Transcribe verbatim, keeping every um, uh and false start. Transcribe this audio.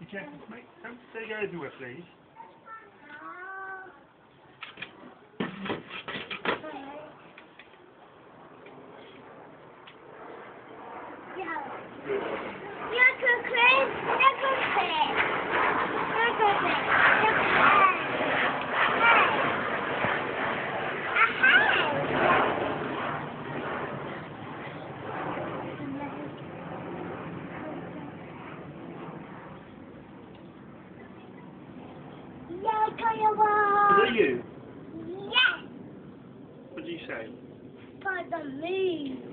gentle, mate. Don't say go everywhere, please. Is that you? Yes! What did you say? By the moon.